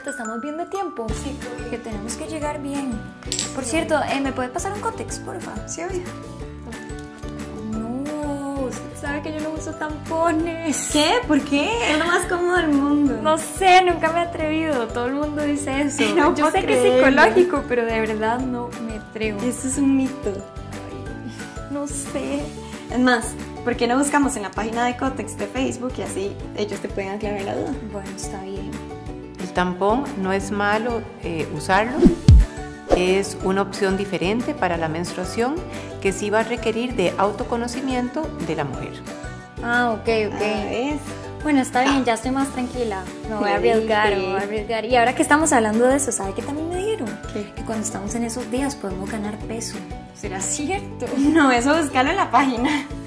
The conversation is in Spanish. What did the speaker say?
cierto, estamos viendo a tiempo. Sí, que tenemos que llegar bien. Por cierto, ¿me puede pasar un cótex, porfa? Sí, obvio. No, usted sabe que yo no uso tampones. ¿Qué? ¿Por qué? Es lo más cómodo del mundo. No sé, nunca me he atrevido. Todo el mundo dice eso. No yo puedo sé que es creerlo. psicológico, pero de verdad no me atrevo. Esto es un mito. No sé. Es más, ¿por qué no buscamos en la página de Cotex de Facebook y así ellos te pueden aclarar la duda? Bueno, está bien. El tampón no es malo usarlo, es una opción diferente para la menstruación que sí va a requerir de autoconocimiento de la mujer. Ah, ok. ¿Ves? Bueno, está bien, ya estoy más tranquila. Me voy a ¿Qué arriesgar, dice? me voy a arriesgar. Y ahora que estamos hablando de eso, ¿sabe qué también me dijeron? ¿Qué? Que cuando estamos en esos días podemos ganar peso. ¿Será cierto? No, eso búscalo en la página.